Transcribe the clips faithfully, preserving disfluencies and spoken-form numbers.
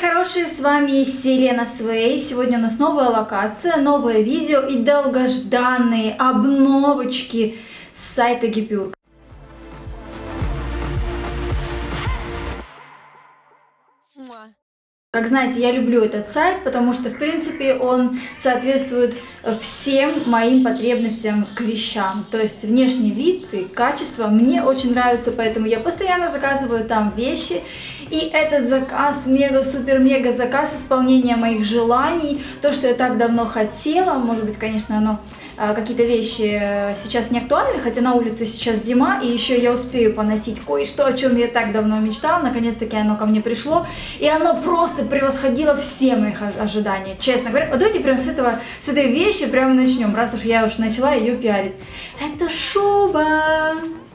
хорошие, с вами Селена Свей. Сегодня у нас новая локация, новое видео и долгожданные обновочки с сайта Гипюр. Как знаете, я люблю этот сайт, потому что, в принципе, он соответствует всем моим потребностям к вещам. То есть внешний вид и качество мне очень нравится, поэтому я постоянно заказываю там вещи. И этот заказ, мега-супер-мега заказ исполнения моих желаний, то, что я так давно хотела, может быть, конечно, оно... какие-то вещи сейчас не актуальны, хотя на улице сейчас зима, и еще я успею поносить кое-что, о чем я так давно мечтала. Наконец-таки оно ко мне пришло, и оно просто превосходило все мои ожидания, честно говоря. Вот давайте прям с этого, с этой вещи прямо начнем, раз уж я уж начала ее пиарить. Это шуба!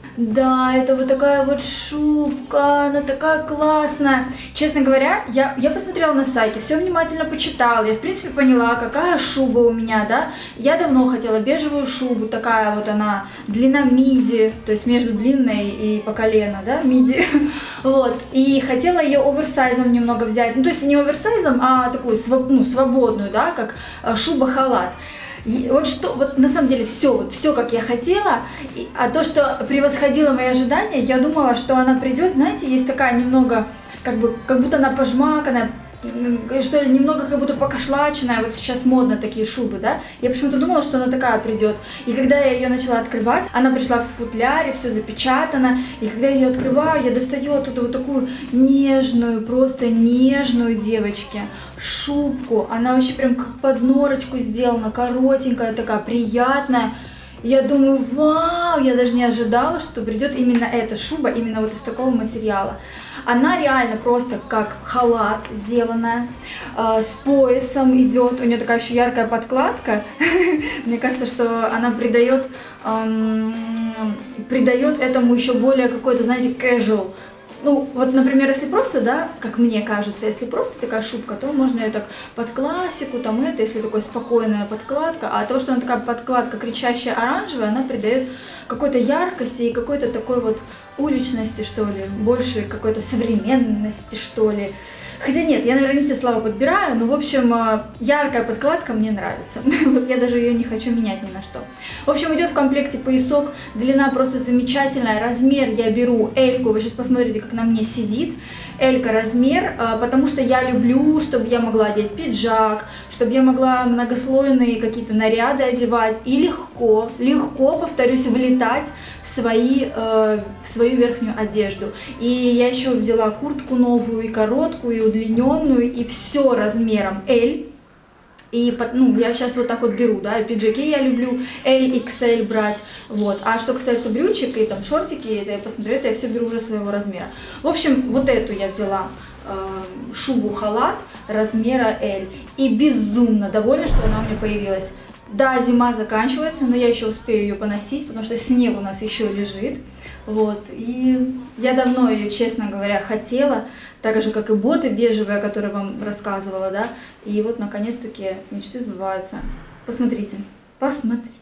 Да, это вот такая вот шубка, она такая классная. Честно говоря, я, я посмотрела на сайте, все внимательно почитала, я в принципе поняла, какая шуба у меня, да. Я давно хотела бежевую шубу, такая вот она, длина миди, то есть между длинной и по колено, да, миди. Вот, и хотела ее оверсайзом немного взять, ну то есть не оверсайзом, а такую, ну, свободную, да, как шуба-халат. И вот что, вот на самом деле все, вот все, как я хотела, и, а то, что превосходило мои ожидания, я думала, что она придет, знаете, есть такая немного, как бы, как будто она пожмаканная, что ли, немного как будто покошлаченная, вот сейчас модно такие шубы, да, я почему-то думала, что она такая придет, и когда я ее начала открывать, она пришла в футляре, все запечатано, и когда я ее открываю, я достаю оттуда вот такую нежную, просто нежную, девочки, шубку, она вообще прям как под норочку сделана, коротенькая такая, приятная. Я думаю, вау, я даже не ожидала, что придет именно эта шуба, именно вот из такого материала. Она реально просто как халат сделанная, э, с поясом идет, у нее такая еще яркая подкладка. Мне кажется, что она придает, эм, придает этому еще более какой-то, знаете, casual. Ну, вот, например, если просто, да, как мне кажется, если просто такая шубка, то можно ее так под классику, там это, если такая спокойная подкладка, а то, что она такая подкладка кричащая оранжевая, она придает какой-то яркости и какой-то такой вот уличности, что ли, больше какой-то современности, что ли. Хотя нет, я, наверное, не те слова подбираю, но, в общем, яркая подкладка мне нравится. Вот я даже ее не хочу менять ни на что. В общем, идет в комплекте поясок, длина просто замечательная, размер я беру эльку, вы сейчас посмотрите, как на мне сидит. Элька размер, потому что я люблю, чтобы я могла одеть пиджак, чтобы я могла многослойные какие-то наряды одевать и легко, легко, повторюсь, влетать в, свои, э, в свою верхнюю одежду. И я еще взяла куртку новую, и короткую, и удлиненную, и все размером L. И, ну, я сейчас вот так вот беру, да, и пиджаки я люблю эль икс эль брать, вот. А что касается брючек и там шортики, это я посмотрю, это я все беру уже своего размера. В общем, вот эту я взяла э, шубу-халат размера L. И безумно довольна, что она у меня появилась. Да, зима заканчивается, но я еще успею ее поносить, потому что снег у нас еще лежит. Вот, и я давно ее, честно говоря, хотела, так же, как и боты бежевые, о которых вам рассказывала, да, и вот, наконец-таки, мечты сбываются. Посмотрите, посмотрите.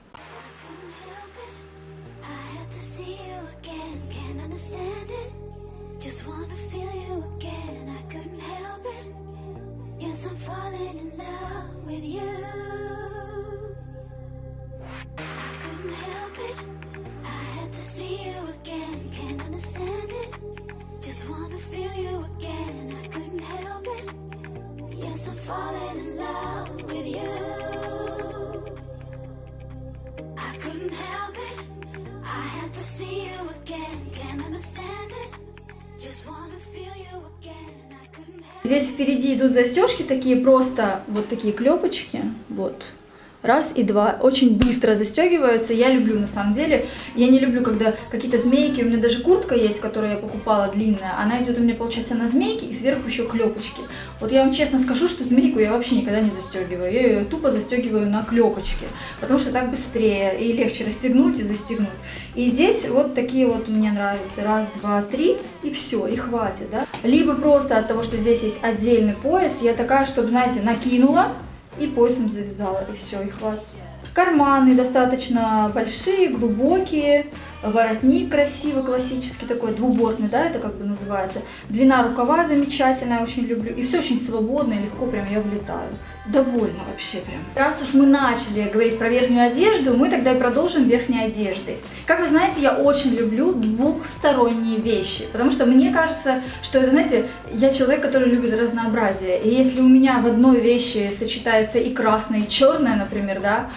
Здесь впереди идут застежки такие, просто вот такие клепочки, вот. Раз и два. Очень быстро застегиваются. Я люблю, на самом деле. Я не люблю, когда какие-то змейки. У меня даже куртка есть, которую я покупала, длинная. Она идет у меня, получается, на змейки и сверху еще клепочки. Вот я вам честно скажу, что змейку я вообще никогда не застегиваю. Я ее тупо застегиваю на клепочки. Потому что так быстрее и легче расстегнуть и застегнуть. И здесь вот такие вот мне нравятся. Раз, два, три. И все, и хватит, да. Либо просто от того, что здесь есть отдельный пояс, я такая, чтобы, знаете, накинула. И поясом завязала, и все, и хватит. Карманы достаточно большие, глубокие, воротник красивый, классический такой, двубортный, да, это как бы называется. Длина рукава замечательная, очень люблю. И все очень свободно и легко, прям я влетаю. Довольна вообще прям. Раз уж мы начали говорить про верхнюю одежду, мы тогда и продолжим верхней одеждой. Как вы знаете, я очень люблю двухсторонние вещи, потому что мне кажется, что это, знаете, я человек, который любит разнообразие. И если у меня в одной вещи сочетается и красное, и черное, например, да,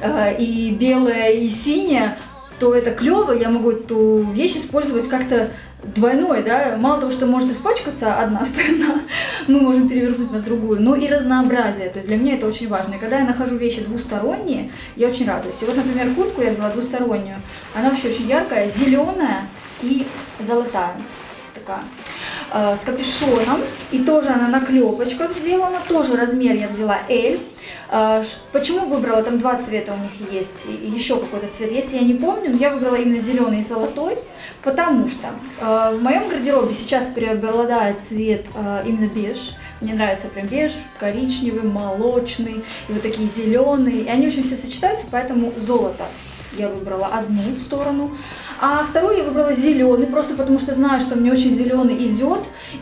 и белое, и синее, то это клево, я могу эту вещь использовать как-то двойной, да, мало того, что может испачкаться одна сторона, мы можем перевернуть на другую, но и разнообразие, то есть для меня это очень важно. И когда я нахожу вещи двусторонние, я очень радуюсь. И вот, например, куртку я взяла двустороннюю, она вообще очень яркая, зеленая и золотая такая, э, с капюшоном, и тоже она на клепочках сделана, тоже размер я взяла L. Почему выбрала, там два цвета у них есть, и еще какой-то цвет, если я не помню, но я выбрала именно зеленый и золотой, потому что э, в моем гардеробе сейчас преобладает цвет э, именно беж. Мне нравится прям беж, коричневый, молочный, и вот такие зеленые, и они очень все сочетаются, поэтому золото я выбрала одну сторону, а вторую я выбрала зеленый, просто потому что знаю, что мне очень зеленый идет,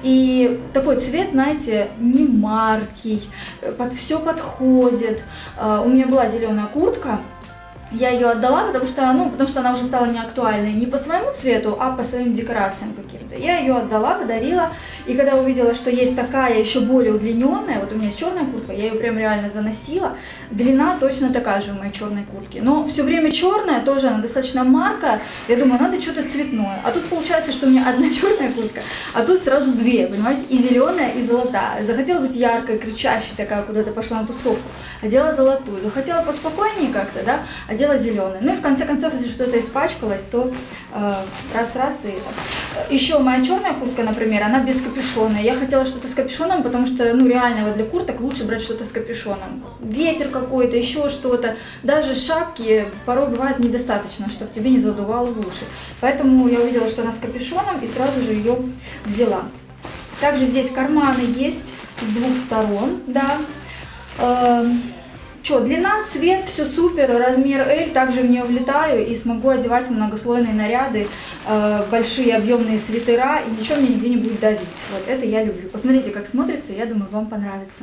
и такой цвет, знаете, не маркий, под все подходит. У меня была зеленая куртка, я ее отдала, потому что, ну, потому что она уже стала неактуальной не по своему цвету, а по своим декорациям каким-то. Я ее отдала, подарила, и когда увидела, что есть такая еще более удлиненная, вот у меня есть черная куртка, я ее прям реально заносила, длина точно такая же у моей черной куртки, но все время черная, тоже она достаточно маркая, я думаю, надо что-то цветное, а тут получается, что у меня одна черная куртка, а тут сразу две, понимаете, и зеленая, и золотая. Захотела быть яркой, кричащей такая, куда-то пошла на тусовку, одела золотую, захотела поспокойнее как-то, да, одела зеленый. Ну и в конце концов, если что-то испачкалось, то раз-раз э, и так. Еще моя черная куртка, например, она без капюшона. Я хотела что-то с капюшоном, потому что, ну, реально вот для курток лучше брать что-то с капюшоном. Ветер какой-то, еще что-то. Даже шапки порой бывает недостаточно, чтобы тебе не задувало в уши. Поэтому я увидела, что она с капюшоном, и сразу же ее взяла. Также здесь карманы есть с двух сторон, да. Что, длина, цвет, все супер, размер L, также в нее влетаю и смогу одевать многослойные наряды, э, большие объемные свитера, и ничего мне нигде не будет давить. Вот это я люблю. Посмотрите, как смотрится, я думаю, вам понравится.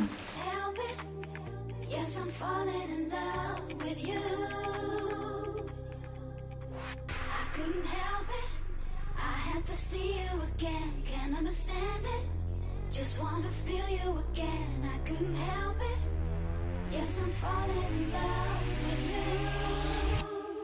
Yes, I'm falling in love with you.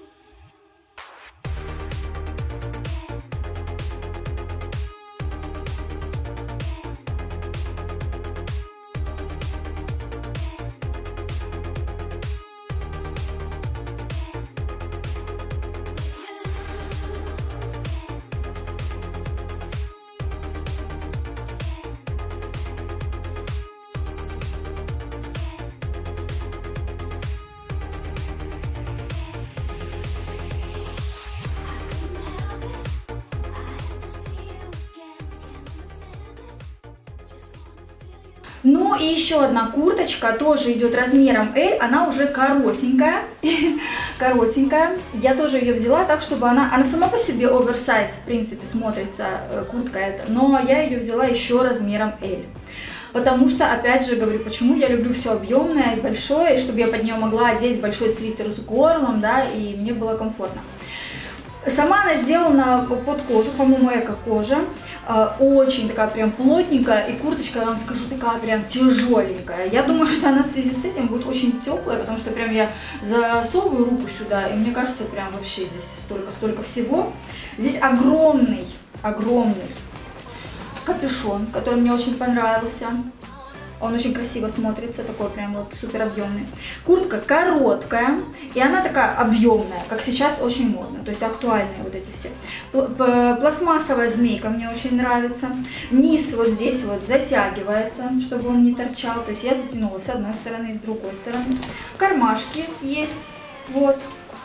Ну и еще одна курточка, тоже идет размером L, она уже коротенькая, коротенькая. Я тоже ее взяла так, чтобы она, она сама по себе оверсайз, в принципе, смотрится, куртка эта, но я ее взяла еще размером L. Потому что, опять же, говорю, почему я люблю все объемное и большое, и чтобы я под нее могла одеть большой свитер с горлом, да, и мне было комфортно. Сама она сделана под кожу, по-моему, эко-кожа, очень такая прям плотненькая, и курточка, я вам скажу, такая прям тяжеленькая. Я думаю, что она в связи с этим будет очень теплая, потому что прям я засовываю руку сюда, и мне кажется, прям вообще здесь столько-столько всего. Здесь огромный, огромный капюшон, который мне очень понравился. Он очень красиво смотрится, такой прям вот супер объемный. Куртка короткая, и она такая объемная, как сейчас очень модно, то есть актуальные вот эти все. Пластмассовая змейка мне очень нравится. Низ вот здесь вот затягивается, чтобы он не торчал, то есть я затянула с одной стороны и с другой стороны. Кармашки есть, вот.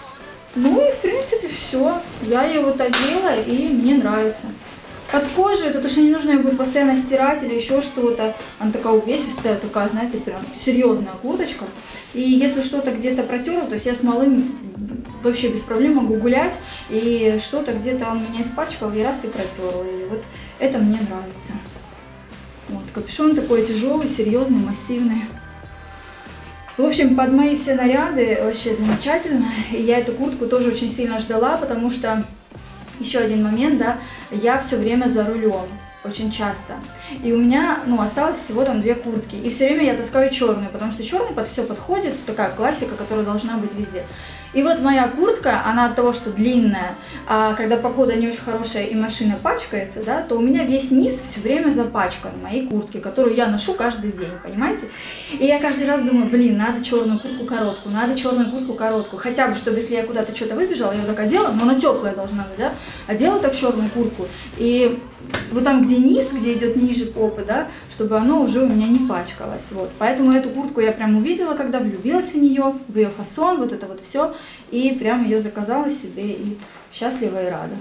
Ну и в принципе все. Я ее вот одела, и мне нравится. Под кожей, это то, что не нужно ее будет постоянно стирать или еще что-то. Она такая увесистая, такая, знаете, прям серьезная курточка. И если что-то где-то протерла, то есть я смолы вообще без проблем могу гулять, и что-то где-то он меня испачкал, и раз и протерла. И вот это мне нравится. Вот, капюшон такой тяжелый, серьезный, массивный. В общем, под мои все наряды вообще замечательно. И я эту куртку тоже очень сильно ждала, потому что еще один момент, да, я все время за рулем. Очень часто. И у меня, ну, осталось всего там две куртки. И все время я таскаю черную, потому что черный под все подходит, такая классика, которая должна быть везде. И вот моя куртка, она от того, что длинная, а когда погода не очень хорошая и машина пачкается, да, то у меня весь низ все время запачкан моей куртки, которую я ношу каждый день, понимаете? И я каждый раз думаю, блин, надо черную куртку короткую, надо черную куртку короткую, хотя бы, чтобы если я куда-то что-то выбежала, я так одела, но она теплая должна быть, да, одела так черную куртку, и вот там, где низ, где идет ниже попы, да, чтобы оно уже у меня не пачкалось, вот. Поэтому эту куртку я прям увидела, когда влюбилась в нее, в ее фасон, вот это вот все, и прям ее заказала себе и счастлива и рада.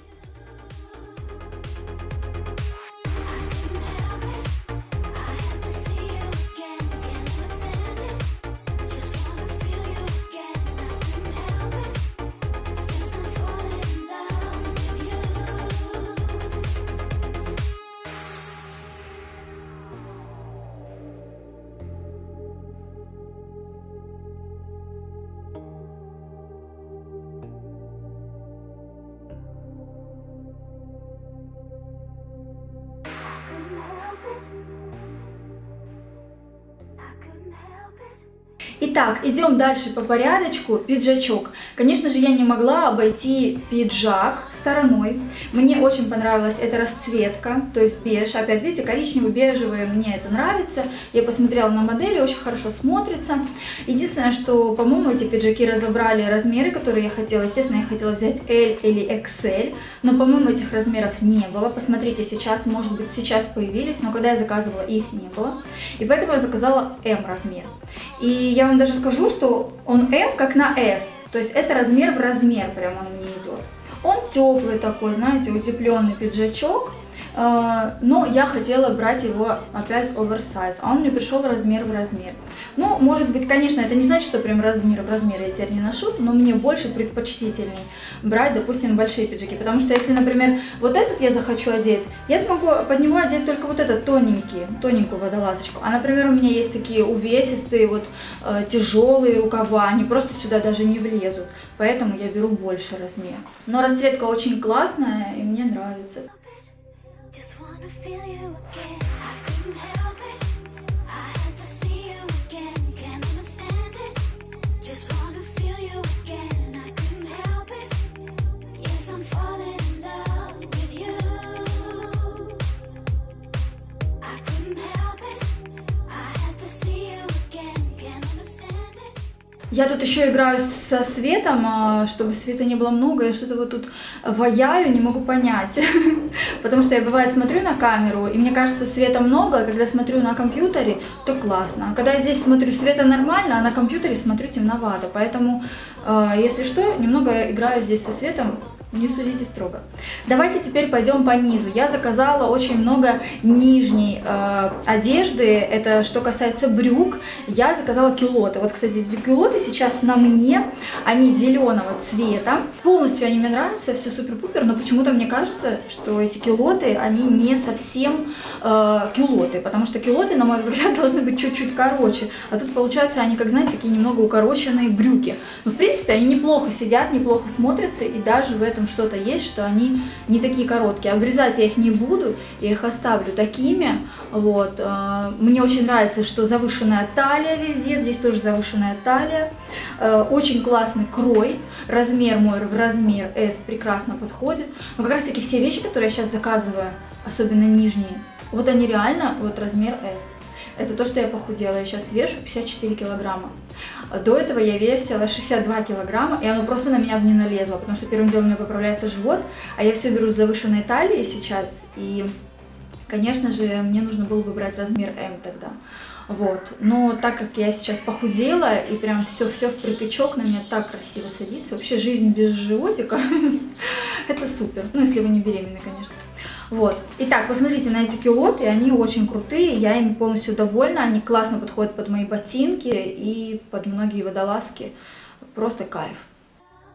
Итак, идем дальше по порядочку. Пиджачок. Конечно же, я не могла обойти пиджак стороной. Мне очень понравилась эта расцветка, то есть беж. Опять, видите, коричневый, бежевый, мне это нравится. Я посмотрела на модели, очень хорошо смотрится. Единственное, что, по-моему, эти пиджаки разобрали размеры, которые я хотела. Естественно, я хотела взять L или икс эль, но, по-моему, этих размеров не было. Посмотрите сейчас, может быть, сейчас появились, но когда я заказывала, их не было. И поэтому я заказала эм размер. И я вам даже скажу, что он эм как на эс, то есть это размер в размер прям он мне идет. Он теплый такой, знаете, утепленный пиджачок, но я хотела брать его опять оверсайз, а он мне пришел размер в размер. Ну, может быть, конечно, это не значит, что прям размер в размер я теперь не ношу, но мне больше предпочтительней брать, допустим, большие пиджаки, потому что если, например, вот этот я захочу одеть, я смогу под него одеть только вот этот тоненький, тоненькую водолазочку, а, например, у меня есть такие увесистые, вот э, тяжелые рукава, они просто сюда даже не влезут, поэтому я беру больше размер. Но расцветка очень классная и мне нравится. Я тут еще играю со светом, чтобы света не было много, я что-то вот тут ваяю, не могу понять. Потому что я, бывает, смотрю на камеру, и мне кажется, света много, а когда смотрю на компьютере, то классно. А когда я здесь смотрю, света нормально, а на компьютере смотрю темновато. Поэтому, если что, немного играю здесь со светом. Не судите строго. Давайте теперь пойдем по низу. Я заказала очень много нижней э, одежды. Это что касается брюк. Я заказала кюлоты. Вот, кстати, эти кюлоты сейчас на мне. Они зеленого цвета. Полностью они мне нравятся, все супер-пупер. Но почему-то мне кажется, что эти кюлоты, они не совсем э, кюлоты. Потому что кюлоты, на мой взгляд, должны быть чуть-чуть короче. А тут, получается, они, как знаете, такие немного укороченные брюки. Но, в принципе, они неплохо сидят, неплохо смотрятся. И даже в этом что-то есть, что они не такие короткие. Обрезать я их не буду, я их оставлю такими. Вот. Мне очень нравится, что завышенная талия везде, здесь тоже завышенная талия. Очень классный крой, размер мой в размер эс прекрасно подходит. Но как раз таки все вещи, которые я сейчас заказываю, особенно нижние, вот они реально вот размер эс. Это то, что я похудела. Я сейчас вешу пятьдесят четыре килограмма. До этого я весила шестьдесят два килограмма, и оно просто на меня не налезло, потому что первым делом у меня поправляется живот, а я все беру с завышенной талией сейчас, и, конечно же, мне нужно было бы брать размер эм тогда. Вот. Но так как я сейчас похудела, и прям все-все впритычок, на меня так красиво садится. Вообще жизнь без животика, это супер. Ну, если вы не беременны, конечно. Вот. Итак, посмотрите на эти кюлоты, они очень крутые, я ими полностью довольна, они классно подходят под мои ботинки и под многие водолазки. Просто кайф.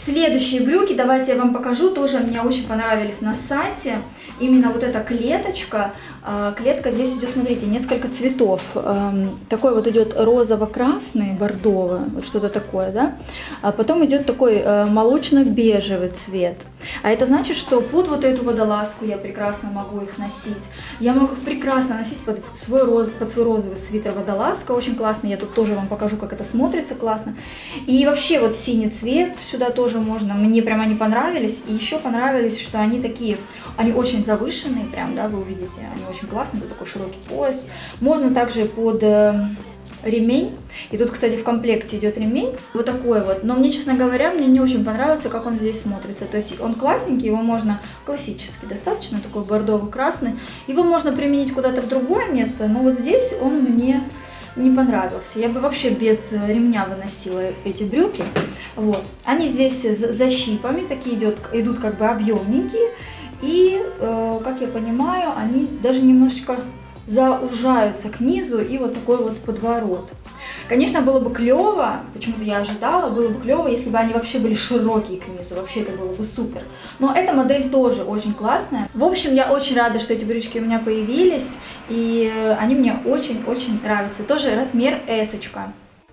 Следующие брюки, давайте я вам покажу, тоже мне очень понравились на сайте. Именно вот эта клеточка, клетка здесь идет, смотрите, несколько цветов. Такой вот идет розово-красный, бордовый, вот что-то такое, да. А потом идет такой молочно-бежевый цвет. А это значит, что под вот эту водолазку я прекрасно могу их носить. Я могу их прекрасно носить под свой, роз, под свой розовый свитер водолазка, очень классно. Я тут тоже вам покажу, как это смотрится классно. И вообще вот синий цвет сюда тоже можно. Мне прям они понравились. И еще понравились, что они такие, они очень завышенные, прям, да, вы увидите. Они очень классные, тут такой широкий пояс. Можно также под ремень. И тут, кстати, в комплекте идет ремень. Вот такой вот. Но мне, честно говоря, мне не очень понравился, как он здесь смотрится. То есть он классненький, его можно классический достаточно, такой бордово-красный. Его можно применить куда-то в другое место, но вот здесь он мне не понравился. Я бы вообще без ремня выносила эти брюки. Вот. Они здесь с защипами, такие идут, идут как бы объемненькие. И, э, как я понимаю, они даже немножечко заужаются к низу и вот такой вот подворот. Конечно, было бы клево, почему-то я ожидала, было бы клево, если бы они вообще были широкие к низу, вообще это было бы супер. Но эта модель тоже очень классная. В общем, я очень рада, что эти брючки у меня появились, и они мне очень-очень нравятся. Тоже размер эсочка.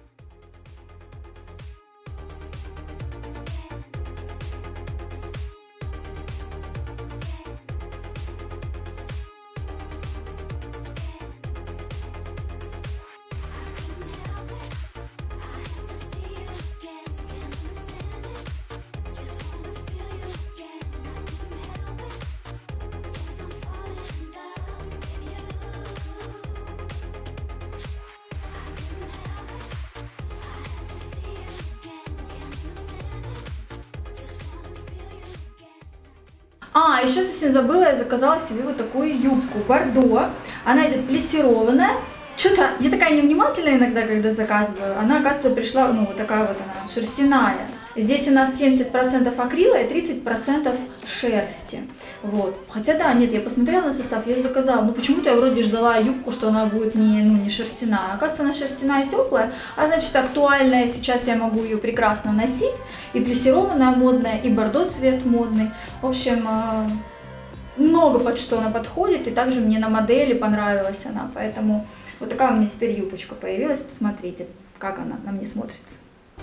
А, еще совсем забыла, я заказала себе вот такую юбку бордо. Она идет плессированная. Что-то я такая невнимательная иногда, когда заказываю. Она, оказывается, пришла, ну, вот такая вот она, шерстяная. Здесь у нас семьдесят процентов акрила и тридцать процентов шерсти. Вот. Хотя, да, нет, я посмотрела на состав, я ее заказала. Но почему-то я вроде ждала юбку, что она будет не, ну, не шерстяная. Оказывается, она шерстяная и теплая. А значит, актуальная. Сейчас я могу ее прекрасно носить. И плессированная модная, и бордо цвет модный. В общем, много под что она подходит. И также мне на модели понравилась она. Поэтому вот такая у меня теперь юбочка появилась. Посмотрите, как она на мне смотрится.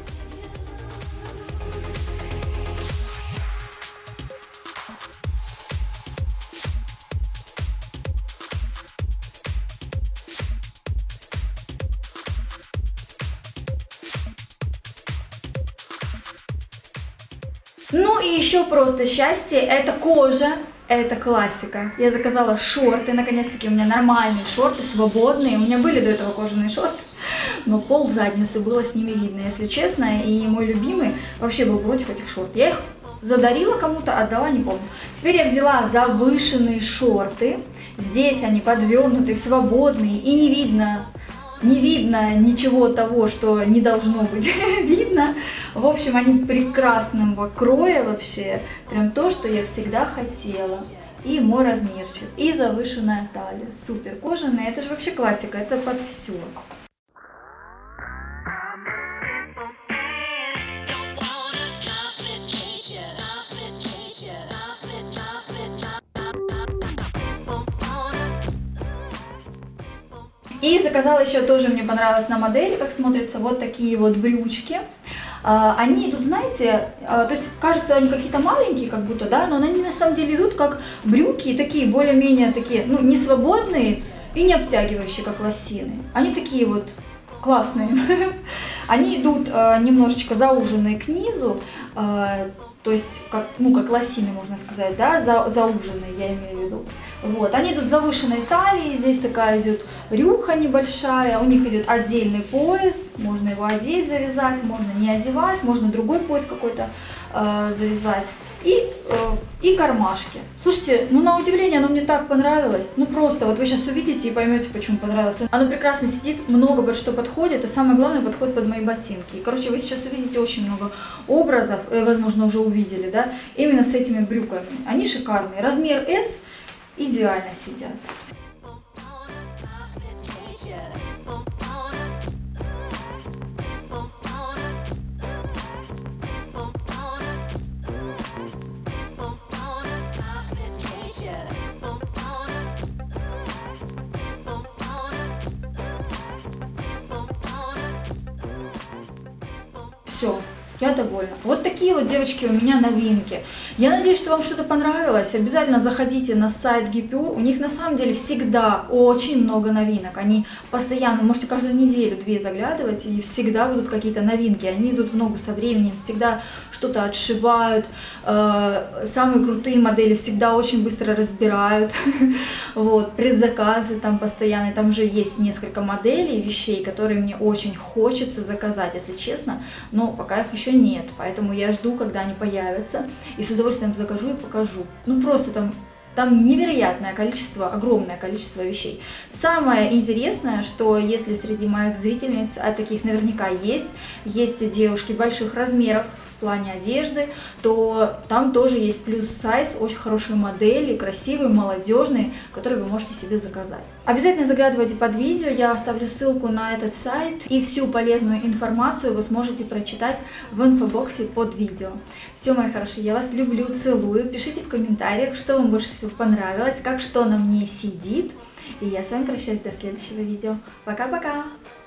Ну и еще просто счастье, это кожа, это классика. Я заказала шорты, наконец-таки у меня нормальные шорты, свободные. У меня были до этого кожаные шорты, но пол задницы было с ними видно, если честно. И мой любимый вообще был против этих шорт. Я их задарила кому-то, отдала, не помню. Теперь я взяла завышенные шорты. Здесь они подвернутые, свободные и не видно... Не видно ничего того, что не должно быть видно. В общем, они прекрасного кроя вообще. Прям то, что я всегда хотела. И мой размерчик. И завышенная талия. Супер. Кожаная. Это же вообще классика. Это под все. И заказала еще, тоже мне понравилось на модели, как смотрятся вот такие вот брючки. Они идут, знаете, то есть кажется, они какие-то маленькие, как будто, да, но они на самом деле идут как брюки, такие более-менее такие, ну, не свободные и не обтягивающие, как лосины. Они такие вот классные. Они идут немножечко зауженные к низу, то есть, как, ну, как лосины, можно сказать, да, за, зауженные, я имею в виду. Вот, они идут завышенной талии, здесь такая идет рюха небольшая, у них идет отдельный пояс, можно его одеть, завязать, можно не одевать, можно другой пояс какой-то э, завязать. И, э, и кармашки. Слушайте, ну на удивление оно мне так понравилось, ну просто, вот вы сейчас увидите и поймете, почему понравилось. Оно прекрасно сидит, много под что подходит, и самое главное, подходит под мои ботинки. И, короче, вы сейчас увидите очень много образов, э, возможно, уже увидели, да, именно с этими брюками. Они шикарные, размер эс. Идеально сидят. все. Я довольна. Вот такие вот, девочки, у меня новинки. Я надеюсь, что вам что-то понравилось. Обязательно заходите на сайт ГИПЮ. У них на самом деле всегда очень много новинок. Они постоянно, можете каждую неделю-две заглядывать, и всегда будут какие-то новинки. Они идут в ногу со временем, всегда что-то отшивают. Самые крутые модели всегда очень быстро разбирают. Вот, предзаказы там постоянно. Там уже есть несколько моделей, вещей, которые мне очень хочется заказать, если честно. Но пока их еще нет, поэтому я жду, когда они появятся, и с удовольствием закажу и покажу. Ну просто там, там невероятное количество, огромное количество вещей. Самое интересное, что если среди моих зрительниц, а таких наверняка есть, есть девушки больших размеров в плане одежды, то там тоже есть плюс сайз, очень хорошие модели, красивые, молодежные, которые вы можете себе заказать. Обязательно заглядывайте под видео, я оставлю ссылку на этот сайт, и всю полезную информацию вы сможете прочитать в инфобоксе под видео. Все, мои хорошие, я вас люблю, целую, пишите в комментариях, что вам больше всего понравилось, как что на мне сидит, и я с вами прощаюсь до следующего видео. Пока-пока!